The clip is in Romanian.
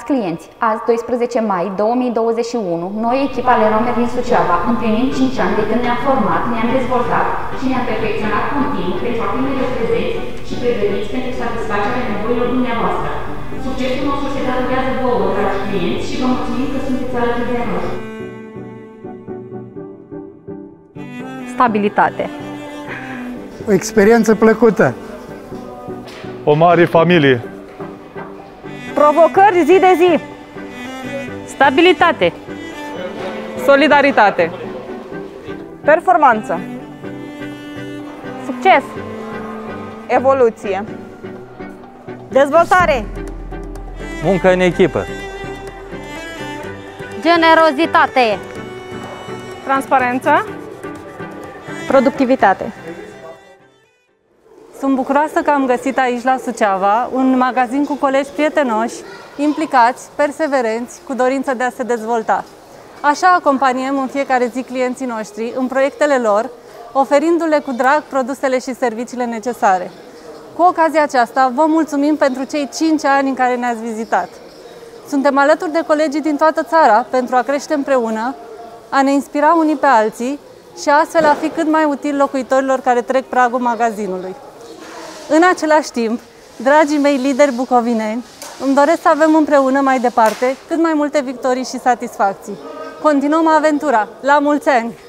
Stimați clienți, azi, 12 mai 2021, noi, echipa Leromer din Suceava, împlinim 5 ani de când ne-am format, ne-am dezvoltat și ne-am perfecționat continuu pentru a fi mereu prezenți și pregătiți pentru satisfacerea nevoilor dumneavoastră. Succesul nostru se datorează vouă, dragi clienți, și vă mulțumim că sunteți alături de noi. Stabilitate. O experiență plăcută. O mare familie. Provocări zi de zi. Stabilitate. Solidaritate. Performanță. Succes. Evoluție. Dezvoltare. Muncă în echipă. Generozitate. Transparență. Productivitate. Sunt bucuroasă că am găsit aici la Suceava un magazin cu colegi prietenoși, implicați, perseverenți, cu dorință de a se dezvolta. Așa acompaniem în fiecare zi clienții noștri în proiectele lor, oferindu-le cu drag produsele și serviciile necesare. Cu ocazia aceasta, vă mulțumim pentru cei 5 ani în care ne-ați vizitat. Suntem alături de colegii din toată țara pentru a crește împreună, a ne inspira unii pe alții și astfel a fi cât mai util locuitorilor care trec pragul magazinului. În același timp, dragii mei lideri bucovineni, îmi doresc să avem împreună mai departe cât mai multe victorii și satisfacții. Continuăm aventura! La mulți ani!